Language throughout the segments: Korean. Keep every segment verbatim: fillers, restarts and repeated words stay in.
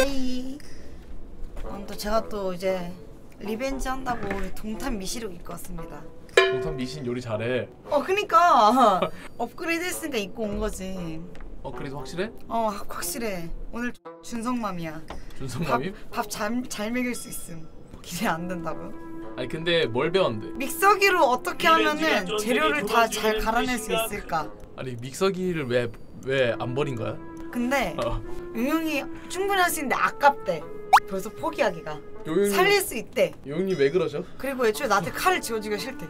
하이. 음, 또 제가 또 이제 리벤지 한다고 동탄 미시룩 입고 왔습니다. 동탄 미신 요리 잘해. 어 그니까 업그레이드 했으니까 입고 온 거지. 업그레이드 확실해? 어 확실해. 오늘 준성맘이야. 준성맘이? 밥 잘 잘 먹일 수 있음. 기대 안 된다고요? 아니 근데 뭘 배웠는데? 믹서기로 어떻게 하면은 재료를 다 잘 갈아낼 수 있을까? 아니 믹서기를 왜 왜 안 버린 거야? 근데 어. 용용이 충분히 할 수 있는데 아깝대. 벌써 포기하기가. 용용이, 살릴 수 있대. 용용이 왜 그러죠? 그리고 애초에 나한테 칼을 쥐어주기가 싫대.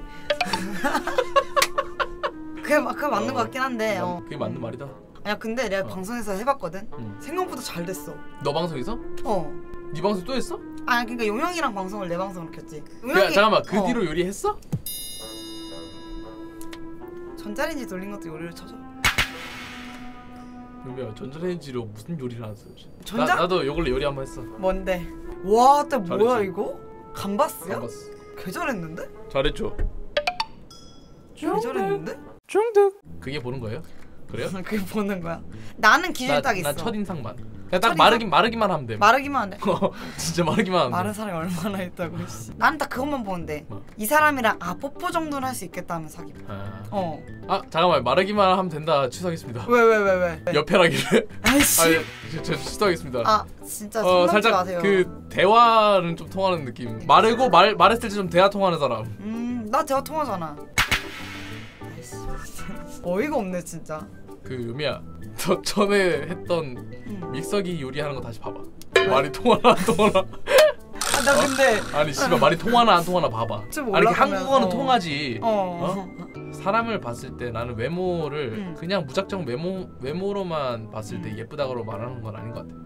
그게, 그게 맞는 어, 것 같긴 한데 그, 어. 그게 맞는 말이다. 아니야 근데 내가 어. 방송에서 해봤거든? 응. 생각보다 잘 됐어. 너 방송에서? 어. 네 방송 또 했어? 아니 그러니까 용영이랑 방송을 내 방송으로 켰지. 용영이... 야, 잠깐만 그 어. 뒤로 요리했어? 전자레인지 돌린 것도 요리를 쳐줘. 용이야 전자레인지로 무슨 요리를 하는 거지? 전자? 나, 나도 요걸로 요리 한번 했어. 뭔데? 와, 또 뭐야 잘했지. 이거? 감바스야? 감바스. 개 잘했는데? 잘했죠. 개 잘했는데? 중득. 그게 보는 거예요? 그래요? 그게 보는 거야. 나는 기준 나, 딱 있어. 난 첫인상만. 그냥 딱 첫인상? 마르기 마르기만 하면 돼. 마르기만 하네. 진짜 마르기만 하면 돼. 마른 사람이 얼마나 있다고. 나는 딱 그것만 보는데 뭐? 이 사람이랑 아 뽀뽀 정도는 할 수 있겠다 하면 사귀. 아. 어. 아 잠깐만 마르기만 하면 된다 취소하겠습니다. 왜 왜 왜 왜? 옆에라길래. 아이씨. 아니 저 취소하겠습니다. 아 진짜 어 어, 살짝 마세요. 그 대화는 좀 통하는 느낌. 마르고 말 말했을 때 좀 대화 통하는 사람. 음나 대화 통하잖아. 아이씨. 어이가 없네 진짜. 그 유미야 너 전에 했던 음. 믹서기 요리하는 거 다시 봐봐. 말이 통하나 안 통하나. 아, 나 근데 아니 씨발 말이 통하나 안 통하나 봐봐. 좀 아니 올라가면, 한국어는 어. 통하지. 어. 어? 사람을 봤을 때 나는 외모를 음. 그냥 무작정 외모 외모로만 봤을 때 음. 예쁘다고 말하는 건 아닌 것 같아.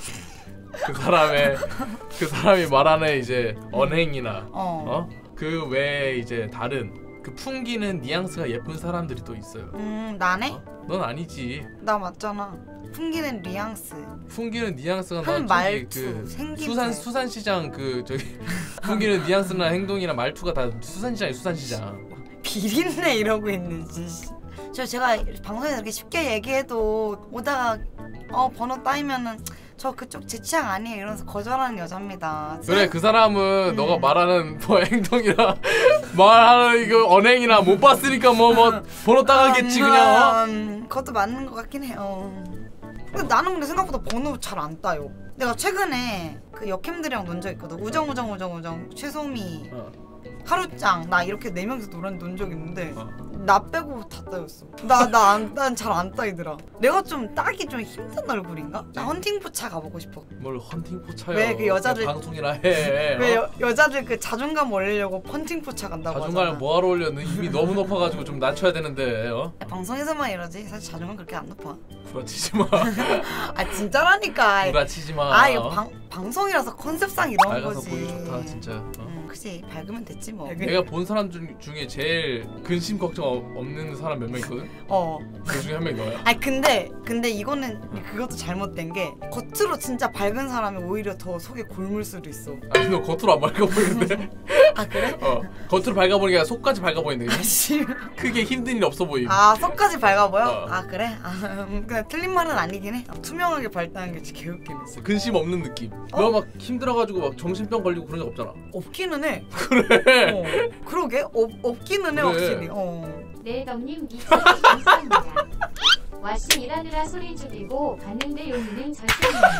그 사람의 그 사람이 말하는 이제 언행이나 어. 어? 그 외에 이제 다른 그 풍기는 뉘앙스가 예쁜 사람들이 또 있어요. 음 나네? 어? 넌 아니지. 나 맞잖아. 풍기는 뉘앙스. 풍기는 뉘앙스가 한 난 말투, 그 생김새. 수산 수산시장 그 저기 풍기는 뉘앙스나 행동이나 말투가 다 수산시장이 수산시장. 비린내 이러고 있는지. 저 제가 방송에서 이렇게 쉽게 얘기해도 오다가 어 번호 따이면은 저 그쪽 제 취향 아니에요 이러면서 거절하는 여자입니다. 그래 그 사람은 음. 너가 말하는 뭐 행동이나 말하는 이거 언행이나 못 봤으니까 뭐 뭐 번호 따가겠지 음, 그냥. 음, 그것도 맞는 것 같긴 해요. 근데 나는 근데 생각보다 번호 잘 안 따요. 내가 최근에 그 역캠들이랑 논 적 있거든. 우정 우정 우정 우정 최소미 어. 하루짱 나 이렇게 네 명이서 노래 논 적 있는데 어. 나 빼고 다 따였어. 나나난 잘 안 따이더라. 내가 좀 따기 좀 힘든 얼굴인가? 나 헌팅 포차 가보고 싶어. 뭘 헌팅 포차요? 왜 그 여자들- 방송이나 해. 왜 어? 여, 여자들 그 자존감 올리려고 헌팅 포차 간다고 자존감을 하잖아. 뭐하러 올려? 너 이미 너무 높아가지고 좀 낮춰야 되는데. 어? 방송에서만 이러지 사실 자존감 그렇게 안 높아. 구라치지 마. 아 진짜라니까. 구라치지 마. 아 이거 방, 방송이라서 컨셉상 이런 밝아서 거지. 보기 좋다 진짜. 어? 음, 그치 밝으면 됐지 뭐. 내가 본 사람 중, 중에 제일 근심 걱정 어- 없는 사람 몇 명 있거든? 어. 그 중에 한 명이 너야. 아니 근데 근데 이거는 그것도 잘못된 게 겉으로 진짜 밝은 사람이 오히려 더 속에 골물 수도 있어. 아니 너 겉으로 안 밝아 보이는데? 아 그래? 어 겉으로 밝아 보니까 속까지 밝아 보이는데 그냥? 아씨. 크게 힘든 일 없어 보임. 아 속까지 밝아 보여? 어. 아 그래? 아 음, 그냥 틀린 말은 아니긴 해. 투명하게 밝다는 게 진짜 개웃기네. 근심 없는 느낌. 어? 너 막 힘들어가지고 막 정신병 걸리고 그런 적 없잖아. 없기는 해. 그래. 어. 그러게 없, 없기는 해 그래. 확실히. 어. 네 덕님 미쳐서 감사합니다. 와씨 일하느라 소리 줄이고 봤는데 용이는 잘생겼네.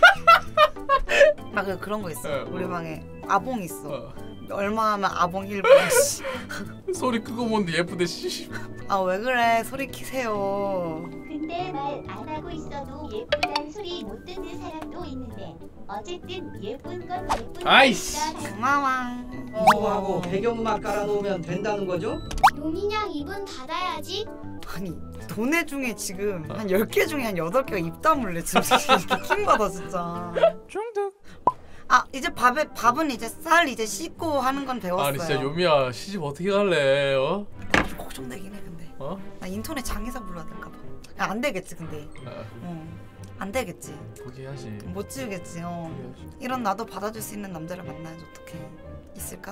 아 그 그런 거 있어. 어, 우리 뭐. 방에 아봉 있어. 어. 얼마 하면 아봉 일 분. 소리 크고 뭔데 예쁘대 씨. 아 왜 그래 소리 키세요. 근데 말 안 하고 있어도 예쁘단 소리 못 듣는 사람도 있는데 어쨌든 예쁜 건 예쁜 아이씨. 거니까. 고마워. 이거하고 배경음악 깔아놓으면 된다는 거죠? 용인양 입은 닫아야지. 아니 돈의 중에 지금 한 열 개 중에 한 여덟 개가 입 다물래 지금 이렇게 킹받아 진짜. 중득. 아 이제 밥에 밥은 이제 쌀 이제 씻고 하는 건 배웠어요. 아니 진짜 요미야 시집 어떻게 갈래? 어? 걱정되긴 해 근데. 어? 나 인터넷 장의사 불러야 될까 봐. 야, 안 되겠지 근데. 아, 어. 안 되겠지. 포기해야지. 못 지우겠지. 어. 포기해야지. 이런 나도 받아줄 수 있는 남자를 만나야지 어떡해. 있을까?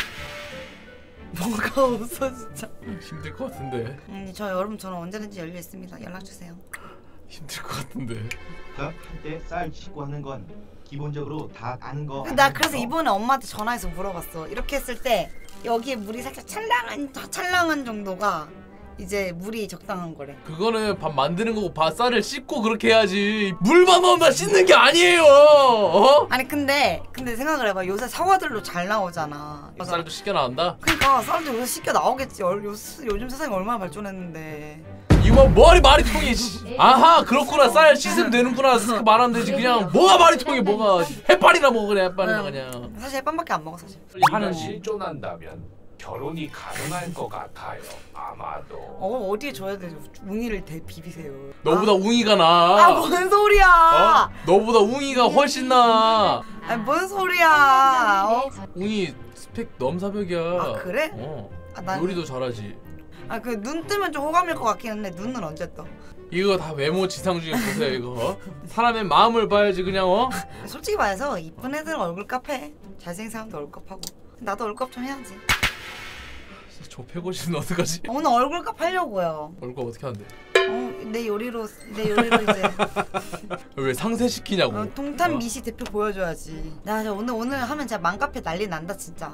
뭐가 없어 진짜. 힘들 것 같은데. 음, 저 여러분 저는 언제든지 열려 있습니다. 연락 주세요. 힘들 것 같은데. 한때 쌀 씻고 하는 건 기본적으로 다 아는 거. 나 그래서 이번에 엄마한테 전화해서 물어봤어. 이렇게 했을 때 여기에 물이 살짝 찰랑한 찰랑한 정도가 이제 물이 적당한 거래. 그거는 밥 만드는 거고 밥 쌀을 씻고 그렇게 해야지. 물만 넣으면 씻는 게 아니에요. 어? 아니 근데 근데 생각을 해봐. 요새 사과들로 잘 나오잖아. 쌀도 씻겨 나온다. 그러니까 쌀도 요새 씻겨 나오겠지. 요, 요, 요즘 세상이 얼마나 발전했는데. 이거 머리 말이 통이. 아하 그렇구나. 쌀 씻으면 되는구나. 그렇게 말하면 되지. 그냥 뭐가 말이 통해 뭐가. 햇반이나 먹어 그래 햇반이나 그냥. 사실 햇반밖에 안 먹어 사실. 하는 실존한다면 결혼이 가능할 것 같아요. 아마도. 어 어디에 줘야 되죠? 웅이를 대 비비세요. 너보다 아. 웅이가 나. 아 뭔 소리야? 어? 너보다 웅이가 훨씬 나. 아니 뭔 소리야? 어? 웅이 스펙 넘사벽이야. 아 그래? 어. 아, 난... 요리도 잘하지. 아 그 눈 뜨면 좀 호감일 것 같긴 한데 눈은 언제 떠? 이거 다 외모 지상 중에 보세요 이거. 사람의 마음을 봐야지 그냥 어? 솔직히 말해서 이쁜 애들은 얼굴값 해. 잘생긴 사람도 얼굴값하고. 나도 얼굴값 좀 해야지. 저 패고시는 어떡하지? 오늘 얼굴값 하려고요. 얼굴 어떻게 하는데? 어, 내 요리로 내 요리로 이제 왜 상쇄시키냐고. 어, 동탄 어? 미시 대표 보여줘야지. 나 저 오늘 오늘 하면 진짜 맘카페 난리 난다 진짜.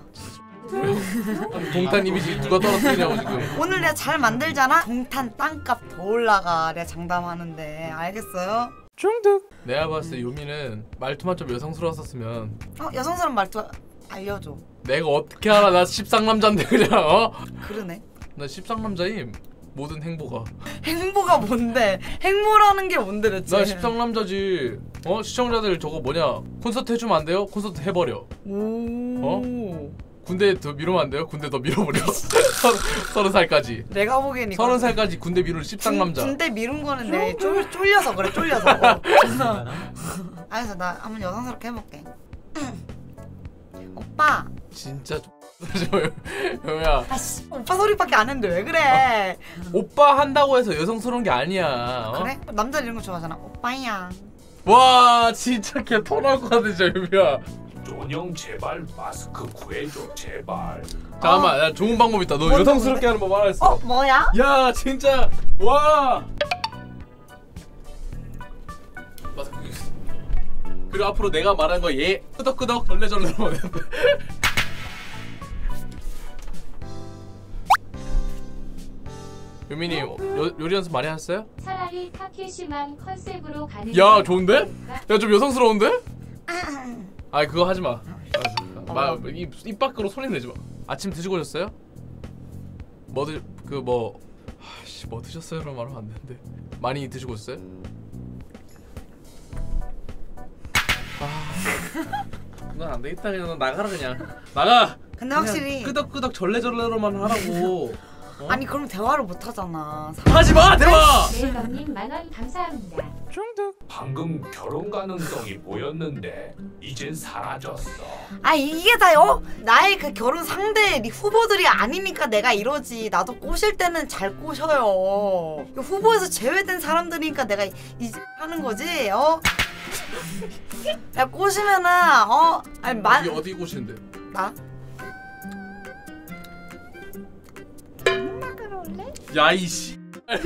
동탄 이미지 누가 떨어뜨리냐고 지금. 오늘 내가 잘 만들잖아. 동탄 땅값 더 올라가. 내가 장담하는데 알겠어요? 중득. 내가 봤을 때 요미는 말투만 좀 여성스러웠었으면. 어 여성스러운 말투 알려줘. 내가 어떻게 알아? 나 십상남자인데 그냥 어? 그러네. 나 십상남자임. 모든 행보가. 행보가 뭔데? 행보라는 게 뭔데 대체? 나 십상남자지. 어? 시청자들 저거 뭐냐 콘서트 해주면 안 돼요? 콘서트 해버려. 오. 어? 군대 더 미루면 안 돼요? 군대 더 밀어버려. 서른 살까지. 내가 보기엔 이거 서른 살까지 군대 미루는 십상남자. 군대 미룬 거는 내 쫄, 쫄려서 그래 쫄려서. 어. 알겠어 나 한번 여성스럽게 해볼게. 오빠. 진짜 여야. 아씨 오빠 소리밖에 안 했는데 왜 그래? 오빠 한다고 해서 여성스러운 게 아니야. 어? 그래? 남자들 이런 거 좋아하잖아. 오빠야. 와 진짜 걔 토날 것 같아 진짜 유미야. 존영 제발 마스크 구해줘 제발. 잠깐만 나 좋은 방법 있다. 너 뭔데, 여성스럽게 뭔데? 하는 법 알았어. 어 뭐야? 야 진짜 와. 마스크. 그리고 앞으로 내가 말한 거 얘 끄덕끄덕 절레절레로 해. 유민이 요, 요리 연습 많이 하셨어요? 차라리 타케시만 컨셉으로 가는 야 게 좋은데? 어떨까? 야 좀 여성스러운데? 아 그거 하지 마. 입, 입 밖으로 소리 내지 마. 아침 드시고 오셨어요? 뭐 드, 그 뭐, 아씨 뭐 드셨어요라고 말하면 안 되는데 많이 드시고 오셨어요? 아, 넌 안 되겠다 그냥 너 나가라 그냥 나가. 근데 확실히 끄덕끄덕 절레절레로만 하라고. 어? 아니 그럼 대화를 못 하잖아. 하지 마 대화. 네이버님 만원 감사합니다. 방금 결혼 가능성이 보였는데 이젠 사라졌어. 아 이게 다요? 나의 그 결혼 상대 네 후보들이 아니니까 내가 이러지. 나도 꼬실 때는 잘 꼬셔요. 그 후보에서 제외된 사람들이니까 내가 이제 하는 거지. 어? 야 꼬시면은 어? 아니 만 어디 어디 곳인데? 나? 야 이씨.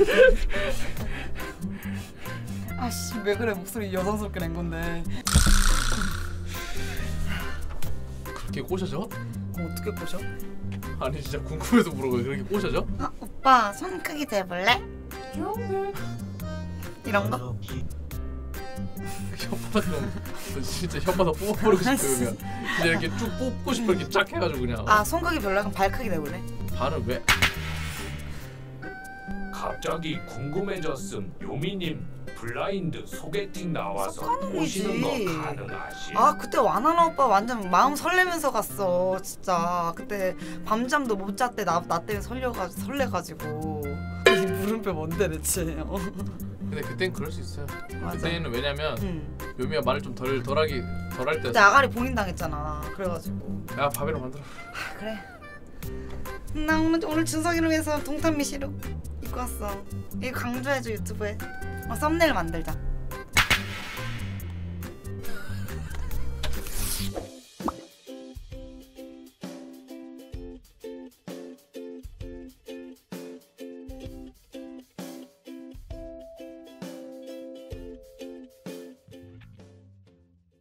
아씨 왜 그래 목소리 여성스럽게 낸 건데. 그렇게 꼬셔져? 그럼 어떻게 꼬셔? 아니 진짜 궁금해서 물어봐요. 그렇게 꼬셔져? 아 오빠 손 크기 재볼래? 이런 거? 혓바닥 좀 너 진짜 혓바닥 뽑아버리고 싶으면 진짜 이렇게 쭉 뽑고 싶어 이렇게 쫙 해가지고 그냥. 아 손 크기 별로야? 그럼 발 크기 내볼래? 발은 왜? 갑자기 궁금해졌음. 요미님 블라인드 소개팅 나와서 썩하는 오시는 거 거지. 가능하시? 아 그때 와나나 오빠 완전 마음 설레면서 갔어 진짜. 그때 밤잠도 못 잤대. 나, 나 때문에 설려가, 설레가지고. 이 물음표 뭔데 대체. 어. 근데 그땐 그럴 수 있어요. 맞아. 그때는 왜냐면 응. 요미가 말을 좀 덜 덜하기 덜할 그때 때였어. 아가리 봉인당했잖아. 그래가지고. 야 밥이랑 만들어. 아 그래. 나 오늘, 오늘 준석이를 위해서 동탄 미시로 입고 왔어. 이거 강조해줘 유튜브에. 어, 썸네일 만들자.